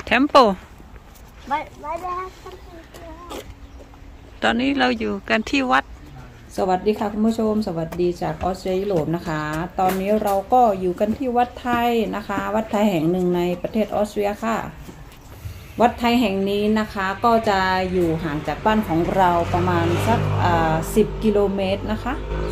temple ตอนนี้เราอยู่กันที่วัดสวัสดีค่ะคุณผู้ชมสวัสดีจากออสเตรเลียยุโรปนะคะตอนนี้เราก็อยู่กันที่วัดไทยนะคะวัดไทยแห่งหนึ่งในประเทศออสเตรียค่ะวัดไทยแห่งนี้นะคะก็จะอยู่ห่างจากบ้านของเราประมาณสัก10 กิโลเมตรนะคะ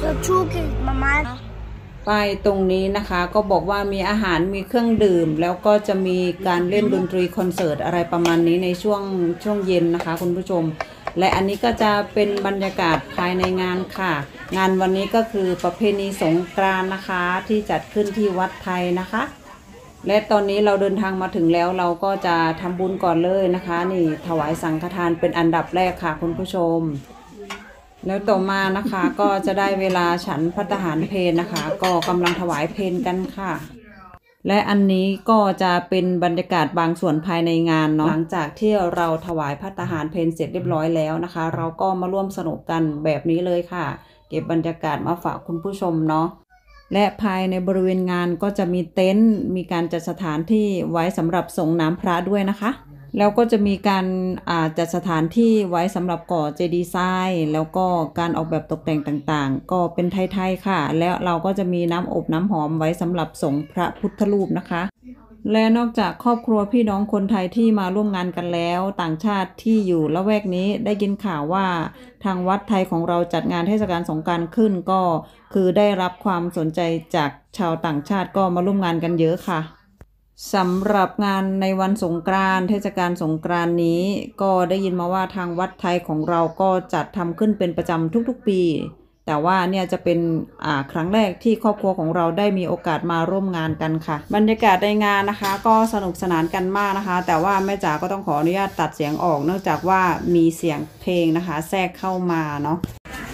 ป้ายตรงนี้นะคะก็บอกว่ามีอาหารมีเครื่องดื่มแล้วก็จะมีการเล่นดนตรีคอนเสิร์ตอะไรประมาณนี้ในช่วงเย็นนะคะคุณผู้ชมและอันนี้ก็จะเป็นบรรยากาศภายในงานค่ะงานวันนี้ก็คือประเพณีสงกรานต์นะคะที่จัดขึ้นที่วัดไทยนะคะและตอนนี้เราเดินทางมาถึงแล้วเราก็จะทำบุญก่อนเลยนะคะนี่ถวายสังฆทานเป็นอันดับแรกค่ะคุณผู้ชมแล้วต่อมานะคะก็จะได้เวลาฉันภัตตาหารเพลนะคะก็กำลังถวายเพลกันค่ะและอันนี้ก็จะเป็นบรรยากาศบางส่วนภายในงานเนาะหลังจากที่เราถวายภัตตาหารเพลเสร็จเรียบร้อยแล้วนะคะเราก็มาร่วมสนุกกันแบบนี้เลยค่ะเก็บบรรยากาศมาฝากคุณผู้ชมเนาะและภายในบริเวณงานก็จะมีเต็นท์มีการจัดสถานที่ไว้สำหรับส่งน้ำพระด้วยนะคะแล้วก็จะมีการจัดสถานที่ไว้สำหรับก่อเจดีย์ทรายแล้วก็การออกแบบตกแต่งต่างๆก็เป็นไทยๆค่ะแล้วเราก็จะมีน้ำอบน้ำหอมไว้สำหรับส่งพระพุทธรูปนะคะและนอกจากครอบครัวพี่น้องคนไทยที่มาร่วมงานกันแล้วต่างชาติที่อยู่ละแวกนี้ได้ยินข่าวว่าทางวัดไทยของเราจัดงานเทศกาลสงกรานต์ขึ้นก็คือได้รับความสนใจจากชาวต่างชาติก็มาร่วมงานกันเยอะค่ะสำหรับงานในวันสงกรานต์เทศกาลสงกรานต์นี้ก็ได้ยินมาว่าทางวัดไทยของเราก็จัดทำขึ้นเป็นประจำทุกๆปีแต่ว่าเนี่ยจะเป็นครั้งแรกที่ครอบครัวของเราได้มีโอกาสมาร่วมงานกันค่ะบรรยากาศในงานนะคะก็สนุกสนานกันมากนะคะแต่ว่าแม่จ๋าก็ต้องขออนุญาตตัดเสียงออกเนื่องจากว่ามีเสียงเพลงนะคะแทรกเข้ามาเนาะ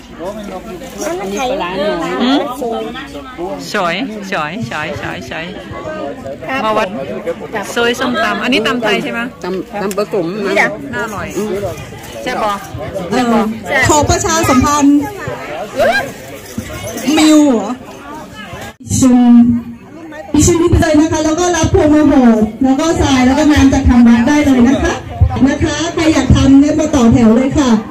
สวยมาวัดซอยส้มตำอันนี้ตำไทยใช่ไหมตำผสมน่าอร่อยแซ่บบ่ขอประชาสัมพันธ์มิวดิฉันนี่ไปเลยนะคะแล้วก็รับพวงมาโหดแล้วก็ทรายแล้วก็น้ำจากทางวัดได้เลยนะคะใครอยากทำเนี่ยมาต่อแถวเลยค่ะ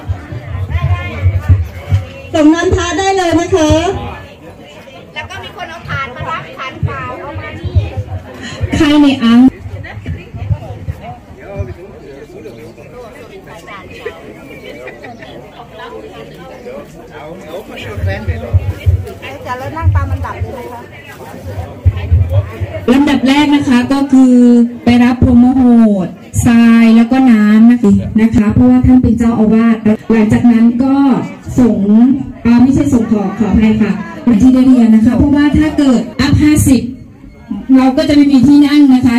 ส่งน้ำพระได้เลยนะคะแล้วก็มีคนเอาถ่านมารับถ่านเปล่าเอามานี่ใครในอังแล้วนั่งตามมันดับเลยไหมคะลำดับแรกนะคะก็คือไปรับพรหมโหดทรายแล้วก็น้ำนะคะเพราะว่าท่านเป็นเจ้าอาวาสหลังจากนั้นก็ส่งไม่ใช่ส่งขออภัยค่ะที่ได้เรียนนะคะเพราะว่าถ้าเกิดอัพ50เราก็จะไม่มีที่นั่งนะคะ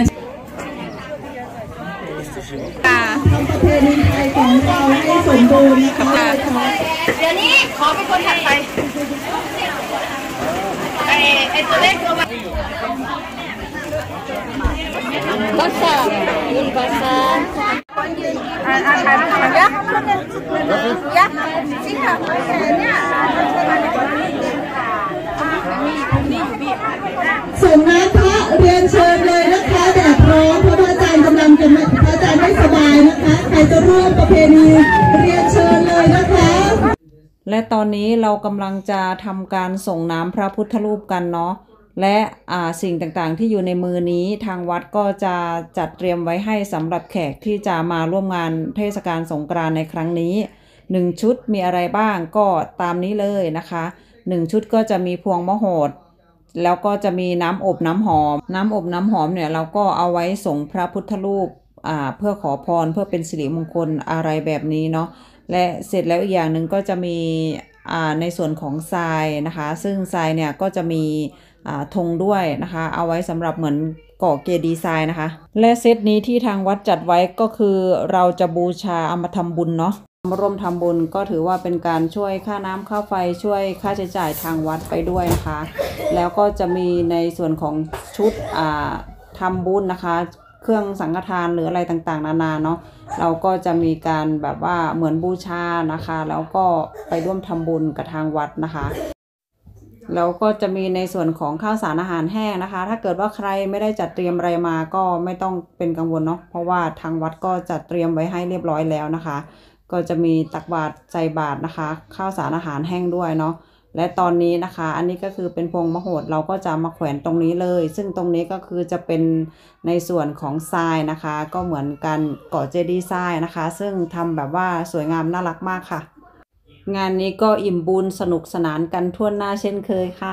ประเพณีไทยของเราให้สมบูรณ์นะคะเดี๋ยวนี้ขอเป็นคนถัดไปไอ้ตัวเล็กตัวมาbasah ya sini kayaknya ส่งน้ำพระเรียนเชิญเลยนะคะแดดร้อนเพราะพระอาจารย์กำลังจะพระอาจารย์ไม่สบายนะคะใครจะร่วมประเพณีเรียนเชิญเลยนะคะและตอนนี้เรากำลังจะทำการส่งน้ำพระพุทธรูปกันเนาะและสิ่งต่างๆที่อยู่ในมือนี้ทางวัดก็จะจัดเตรียมไว้ให้สำหรับแขกที่จะมาร่วมงานเทศกาลสงกรานต์ในครั้งนี้1ชุดมีอะไรบ้างก็ตามนี้เลยนะคะ1ชุดก็จะมีพวงมโหดแล้วก็จะมีน้ำอบน้ำหอมเนี่ยเราก็เอาไว้ส่งพระพุทธรูปเพื่อขอพรเพื่อเป็นสิริมงคลอะไรแบบนี้เนาะและเสร็จแล้วอีกอย่างหนึ่งก็จะมีในส่วนของทรายนะคะซึ่งทรายเนี่ยก็จะมีธงด้วยนะคะเอาไว้สำหรับเหมือนก่อเจดีย์ทรายนะคะและเซตนี้ที่ทางวัดจัดไว้ก็คือเราจะบูชาเอามาทำบุญเนาะมาร่วมทำบุญก็ถือว่าเป็นการช่วยค่าน้ำค่าไฟช่วยค่าใช้จ่ายทางวัดไปด้วยนะคะแล้วก็จะมีในส่วนของชุดทำบุญนะคะเครื่องสังฆทานหรืออะไรต่างๆนานาเนาะเราก็จะมีการแบบว่าเหมือนบูชานะคะแล้วก็ไปร่วมทำบุญกับทางวัดนะคะแล้วก็จะมีในส่วนของข้าวสารอาหารแห้งนะคะ ถ้าเกิดว่าใครไม่ได้จัดเตรียมอะไรมาก็ไม่ต้องเป็นกังวลเนาะเพราะว่าทางวัดก็จัดเตรียมไว้ให้เรียบร้อยแล้วนะคะ ก็จะมีตักบาตรใส่บาตรนะคะ ข้าวสารอาหารแห้งด้วยเนาะและตอนนี้นะคะอันนี้ก็คือเป็นพวงมโหดเราก็จะมาแขวนตรงนี้เลย ซึ่งตรงนี้ก็คือจะเป็นในส่วนของทรายนะคะ ก็เหมือนกันก่อเจดีย์ทรายนะคะ ซึ่งทำแบบว่าสวยงามน่ารักมากค่ะ งานนี้ก็อิ่มบุญสนุกสนานกันทั่วหน้าเช่นเคยค่ะ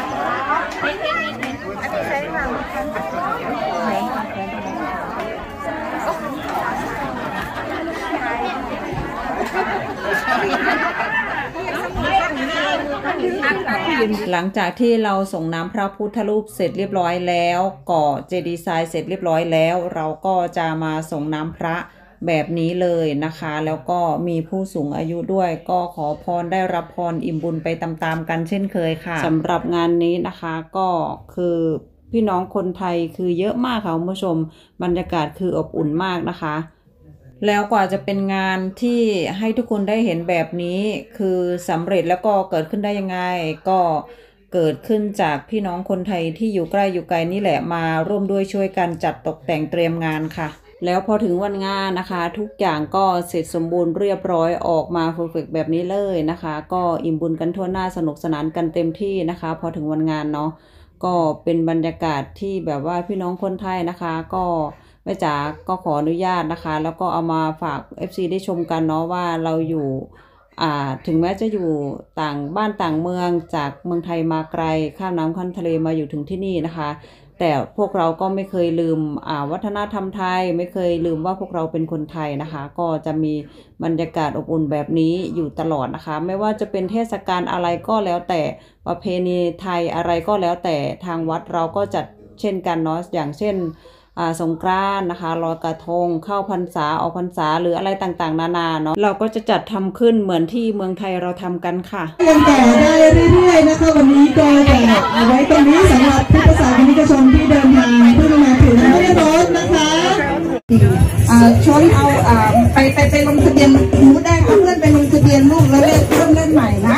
หลังจากที่เราส่งน้ำพระพุทธรูปเสร็จเรียบร้อยแล้วก่อเจดีย์ทรายเสร็จเรียบร้อยแล้วเราก็จะมาส่งน้ำพระแบบนี้เลยนะคะ แล้วก็มีผู้สูงอายุด้วยก็ขอพรได้รับพรอิ่มบุญไปตามๆกันเช่นเคยค่ะสำหรับงานนี้นะคะก็คือพี่น้องคนไทยคือเยอะมากค่ะคุณผู้ชมบรรยากาศคืออบอุ่นมากนะคะแล้วกว่าจะเป็นงานที่ให้ทุกคนได้เห็นแบบนี้คือสำเร็จแล้วก็เกิดขึ้นได้ยังไงก็เกิดขึ้นจากพี่น้องคนไทยที่อยู่ใกล้อยู่ไกลนี่แหละมาร่วมด้วยช่วยกันจัดตกแต่งเตรียมงานค่ะแล้วพอถึงวันงานนะคะทุกอย่างก็เสร็จสมบูรณ์เรียบร้อยออกมาเพอร์เฟกต์แบบนี้เลยนะคะก็อิ่มบุญกันทั่วหน้าสนุกสนานกันเต็มที่นะคะพอถึงวันงานเนาะก็เป็นบรรยากาศที่แบบว่าพี่น้องคนไทยนะคะก็แม่จ๋าก็ขออนุญาตนะคะแล้วก็เอามาฝาก FC ได้ชมกันเนาะว่าเราอยู่ถึงแม้จะอยู่ต่างบ้านต่างเมืองจากเมืองไทยมาไกลข้ามน้ำข้ามทะเลมาอยู่ถึงที่นี่นะคะแต่พวกเราก็ไม่เคยลืมวัฒนธรรมไทยไม่เคยลืมว่าพวกเราเป็นคนไทยนะคะก็จะมีบรรยากาศอบอุ่นแบบนี้อยู่ตลอดนะคะไม่ว่าจะเป็นเทศกาลอะไรก็แล้วแต่ประเพณีไทยอะไรก็แล้วแต่ทางวัดเราก็จัดเช่นกันเนาะอย่างเช่นสงกรานต์นะคะลอยกระทงเข้าพรรษาออกพรรษาหรืออะไรต่างๆนานาเนาะเราก็จะจัดทำขึ้นเหมือนที่เมืองไทยเราทำกันค่ะยังต่อได้เรื่อยๆนะคะวันนี้ก็จะเอาไว้ตรงนี้สำหรับพุทธศาสนิกชนที่เดินทางเพิ่งมาถึงไม่ได้รถนะคะชวนเอาไปลงทะเบียนหนูได้เอาเพื่อนไปลงทะเบียนลูกแล้วเริ่มเล่นใหม่นะ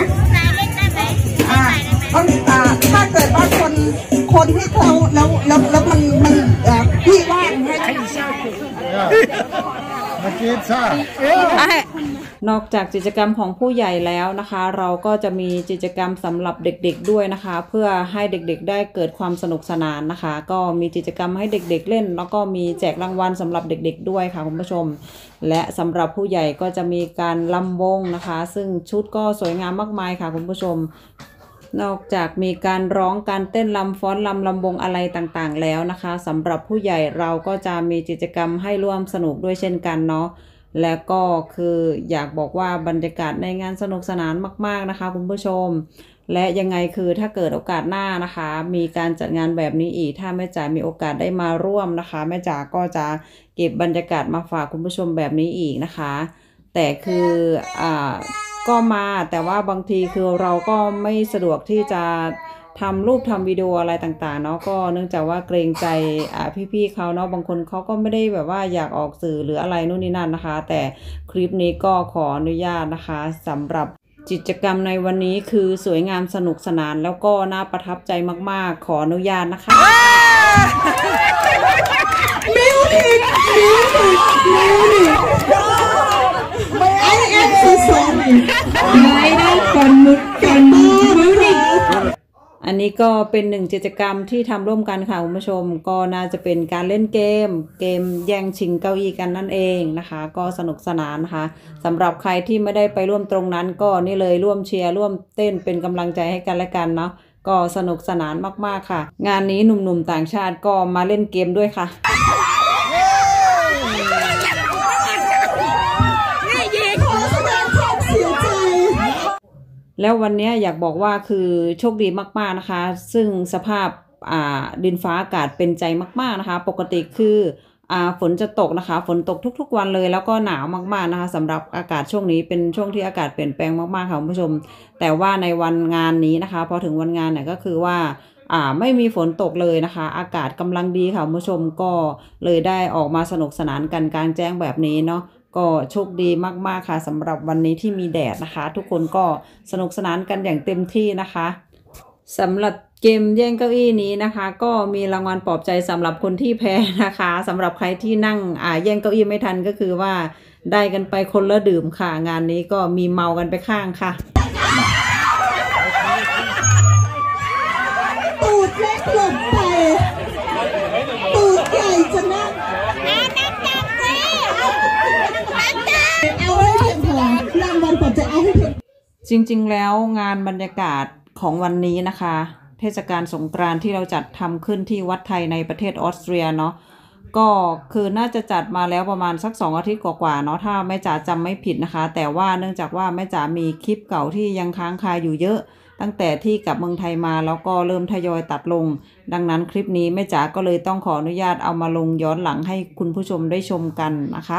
ถ้าเกิดว่าคนที่เขาแล้วมันพี่ว่างนอกจากกิจกรรมของผู้ใหญ่แล้วนะคะ เราก็จะมีกิจกรรมสำหรับเด็กๆด้วยนะคะ เพื่อให้เด็กๆได้เกิดความสนุกสนานนะคะ ก็มีกิจกรรมให้เด็กๆเล่นแล้วก็มีแจกรางวัลสำหรับเด็กๆด้วยค่ะคุณผู้ชมและสำหรับผู้ใหญ่ก็จะมีการรำวงนะคะซึ่งชุดก็สวยงามมากมายค่ะคุณผู้ชมนอกจากมีการร้องการเต้นรำฟ้อนรำวงอะไรต่างๆแล้วนะคะสำหรับผู้ใหญ่เราก็จะมีกิจกรรมให้ร่วมสนุกด้วยเช่นกันเนาะและก็คืออยากบอกว่าบรรยากาศในงานสนุกสนานมากๆนะคะคุณผู้ชมและยังไงคือถ้าเกิดโอกาสหน้านะคะมีการจัดงานแบบนี้อีกถ้าแม่จ๋ามีโอกาสได้มาร่วมนะคะแม่จ๋าก็จะเก็บบรรยากาศมาฝากคุณผู้ชมแบบนี้อีกนะคะแต่คือก็มาแต่ว่าบางทีคือเราก็ไม่สะดวกที่จะทำรูปทำวิดีโออะไรต่างๆเนาะก็เนื่องจากว่าเกรงใจพี่ๆเขาเนาะบางคนเขาก็ไม่ได้แบบว่าอยากออกสื่อหรืออะไรนู่นนี่นั่นนะคะแต่คลิปนี้ก็ขออนุญาตนะคะสำหรับกิจกรรมในวันนี้คือสวยงามสนุกสนานแล้วก็น่าประทับใจมากๆขออนุญาตนะคะมิวนิกI am so sorry ไม่ได้ก่อนมุดก่อนมิวนิกอันนี้ก็เป็นหนึ่งกิจกรรมที่ทำร่วมกันค่ะคุณผู้ชมก็น่าจะเป็นการเล่นเกมแย่งชิงเก้าอี้กันนั่นเองนะคะก็สนุกสนานนะคะสำหรับใครที่ไม่ได้ไปร่วมตรงนั้นก็นี่เลยร่วมเชียร์ร่วมเต้นเป็นกำลังใจให้กันและกันเนาะก็สนุกสนานมากๆค่ะงานนี้หนุ่มๆต่างชาติก็มาเล่นเกมด้วยค่ะแล้ววันนี้อยากบอกว่าคือโชคดีมากๆนะคะซึ่งสภาพดินฟ้าอากาศเป็นใจมากๆนะคะปกติคือฝนจะตกนะคะฝนตกทุกๆวันเลยแล้วก็หนาวมากๆนะคะสำหรับอากาศช่วงนี้เป็นช่วงที่อากาศเปลี่ยนแปลงมากๆค่ะคุณผู้ชมแต่ว่าในวันงานนี้นะคะพอถึงวันงานเนี่ยก็คือว่าไม่มีฝนตกเลยนะคะอากาศกำลังดีค่ะคุณผู้ชมก็เลยได้ออกมาสนุกสนานกันกลางแจ้งแบบนี้เนาะก็โชคดีมากๆค่ะสำหรับวันนี้ที่มีแดดนะคะทุกคนก็สนุกสนานกันอย่างเต็มที่นะคะสำหรับเกมแย่งเก้าอี้นี้นะคะ ก็มีรางวัลปลอบใจสำหรับคนที่แพ้นะคะสำหรับใครที่นั่งแย่งเก้าอี้ไม่ทันก็คือว่าได้กันไปคนละดื่มค่ะงานนี้ก็มีเมากันไปข้างค่ะตูดเล็กหลบไปตูดใหญ่ชนะเอาให้เพียงพอรางวัลปลอบใจเอาให้เพียงจริงๆแล้วงานบรรยากาศของวันนี้นะคะเทศกาลสงกรานต์ที่เราจัดทำขึ้นที่วัดไทยในประเทศออสเตรียเนาะก็คือน่าจะจัดมาแล้วประมาณสัก2 อาทิตย์กว่าๆเนาะถ้าแม่จ๋าจำไม่ผิดนะคะแต่ว่าเนื่องจากว่าแม่จ๋ามีคลิปเก่าที่ยังค้างคาอยู่เยอะตั้งแต่ที่กลับเมืองไทยมาแล้วก็เริ่มทยอยตัดลงดังนั้นคลิปนี้แม่จ๋าก็เลยต้องขออนุญาตเอามาลงย้อนหลังให้คุณผู้ชมได้ชมกันนะคะ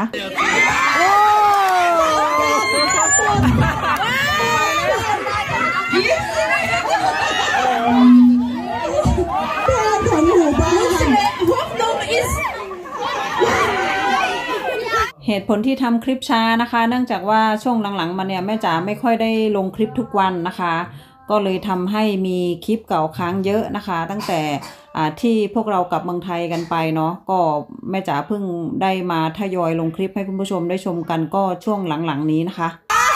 เหตุผลที่ทำคลิปช้านะคะเนื่องจากว่าช่วงหลังๆมาเนี่ยแม่จ๋าไม่ค่อยได้ลงคลิปทุกวันนะคะก็เลยทำให้มีคลิปเก่าค้างเยอะนะคะตั้งแต่ที่พวกเรากลับเมืองไทยกันไปเนาะก็แม่จ๋าเพิ่งได้มาทยอยลงคลิปให้คุณผู้ชมได้ชมกันก็ช่วงหลังๆนี้นะคะ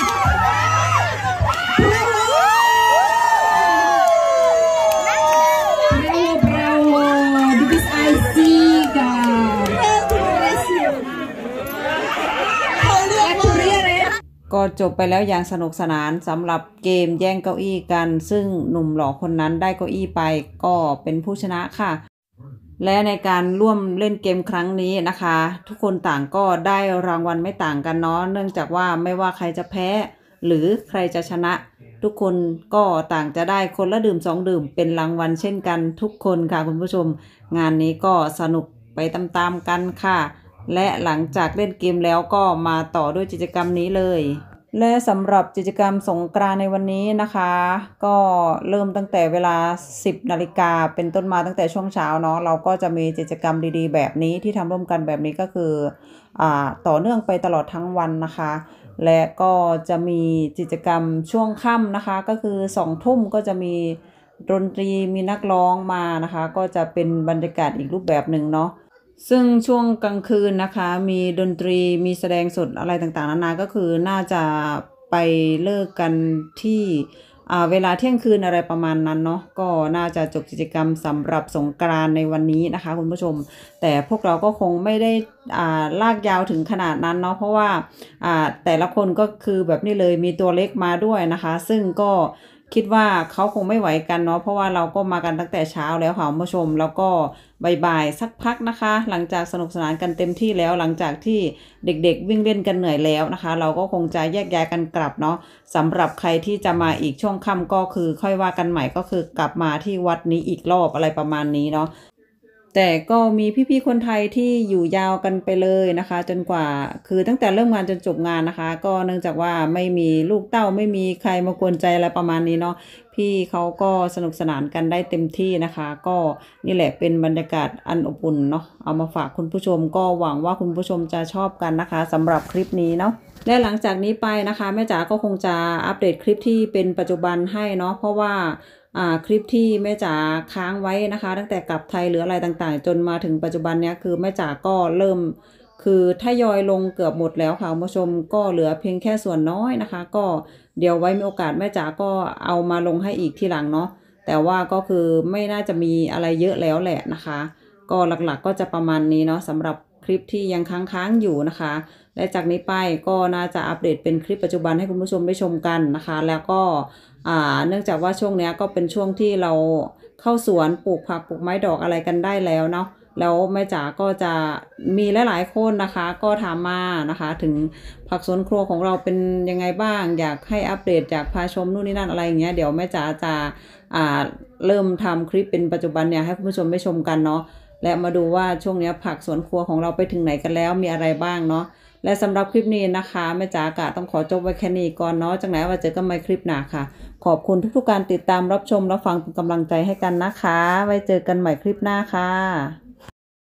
ก็จบไปแล้วอย่างสนุกสนานสำหรับเกมแย่งเก้าอี้กันซึ่งหนุ่มหล่อคนนั้นได้เก้าอี้ไปก็เป็นผู้ชนะค่ะและในการร่วมเล่นเกมครั้งนี้นะคะทุกคนต่างก็ได้รางวัลไม่ต่างกันเนาะเนื่องจากว่าไม่ว่าใครจะแพ้หรือใครจะชนะทุกคนก็ต่างจะได้คนละดื่ม2 ดื่มเป็นรางวัลเช่นกันทุกคนค่ะคุณผู้ชมงานนี้ก็สนุกไปตามๆกันค่ะและหลังจากเล่นเกมแล้วก็มาต่อด้วยกิจกรรมนี้เลยและสำหรับกิจกรรมสงกรานต์ในวันนี้นะคะก็เริ่มตั้งแต่เวลา 10 นาฬิกาเป็นต้นมาตั้งแต่ช่วงเช้าเนาะเราก็จะมีกิจกรรมดีๆแบบนี้ที่ทำร่วมกันแบบนี้ก็คือต่อเนื่องไปตลอดทั้งวันนะคะและก็จะมีกิจกรรมช่วงค่ำนะคะก็คือ2 ทุ่มก็จะมีดนตรีมีนักร้องมานะคะก็จะเป็นบรรยากาศอีกรูปแบบหนึ่งเนาะซึ่งช่วงกลางคืนนะคะมีดนตรีมีแสดงสดอะไรต่างๆนานาก็คือน่าจะไปเลิกกันที่เวลาเที่ยงคืนอะไรประมาณนั้นเนาะก็น่าจะจบกิจกรรมสำหรับสงกรานต์ในวันนี้นะคะคุณผู้ชมแต่พวกเราก็คงไม่ได้ลากยาวถึงขนาดนั้นเนาะเพราะว่าแต่ละคนก็คือแบบนี้เลยมีตัวเล็กมาด้วยนะคะซึ่งก็คิดว่าเขาคงไม่ไหวกันเนาะเพราะว่าเราก็มากันตั้งแต่เช้าแล้วค่ะคุณผู้ชมแล้วก็บ่ายๆสักพักนะคะหลังจากสนุกสนานกันเต็มที่แล้วหลังจากที่เด็กๆวิ่งเล่นกันเหนื่อยแล้วนะคะเราก็คงจะแยกย้ายกันกลับเนาะสำหรับใครที่จะมาอีกช่วงค่ำก็คือค่อยว่ากันใหม่ก็คือกลับมาที่วัดนี้อีกรอบอะไรประมาณนี้เนาะแต่ก็มีพี่ๆคนไทยที่อยู่ยาวกันไปเลยนะคะจนกว่าคือตั้งแต่เริ่มงานจนจบงานนะคะก็เนื่องจากว่าไม่มีลูกเต้าไม่มีใครมากวนใจอะไรประมาณนี้เนาะพี่เขาก็สนุกสนานกันได้เต็มที่นะคะก็นี่แหละเป็นบรรยากาศอันอบอุ่นเนาะเอามาฝากคุณผู้ชมก็หวังว่าคุณผู้ชมจะชอบกันนะคะสำหรับคลิปนี้เนาะและหลังจากนี้ไปนะคะแม่จ๋าก็คงจะอัปเดตคลิปที่เป็นปัจจุบันให้เนาะเพราะว่าคลิปที่แม่จ๋าค้างไว้นะคะตั้งแต่กลับไทยหรืออะไรต่างๆจนมาถึงปัจจุบันเนี้ยคือแม่จ๋าก็เริ่มคือทยอยลงเกือบหมดแล้วค่ะคุณผู้ชมก็เหลือเพียงแค่ส่วนน้อยนะคะก็เดี๋ยวไว้มีโอกาสแม่จ๋าก็เอามาลงให้อีกทีหลังเนาะแต่ว่าก็คือไม่น่าจะมีอะไรเยอะแล้วแหละนะคะก็หลักๆก็จะประมาณนี้เนาะสำหรับคลิปที่ยังค้างอยู่นะคะและจากนี้ไปก็น่าจะอัปเดตเป็นคลิปปัจจุบันให้คุณผู้ชมได้ชมกันนะคะแล้วก็เนื่องจากว่าช่วงนี้ก็เป็นช่วงที่เราเข้าสวนปลูกผักปลูกไม้ดอกอะไรกันได้แล้วเนาะแล้วแม่จ๋าก็จะมีหลายๆคนนะคะก็ถามมานะคะถึงผักสวนครัวของเราเป็นยังไงบ้างอยากให้อัปเดตอยากพาชมนู่นนี่นั่นอะไรอย่างเงี้ยเดี๋ยวแม่จ๋าจะเริ่มทำคลิปเป็นปัจจุบันเนี่ยให้คุณผู้ชมได้ชมกันเนาะและมาดูว่าช่วงนี้ผักสวนครัวของเราไปถึงไหนกันแล้วมีอะไรบ้างเนาะและสำหรับคลิปนี้นะคะแม่จ๋ากะต้องขอจบไว้แค่นี้ก่อนเนาะจากไหนว่าเจอกันใหม่คลิปหน้าค่ะขอบคุณทุกๆการติดตามรับชมรับฟังเป็นกำลังใจให้กันนะคะไว้เจอกันใหม่คลิปหน้าค่ะ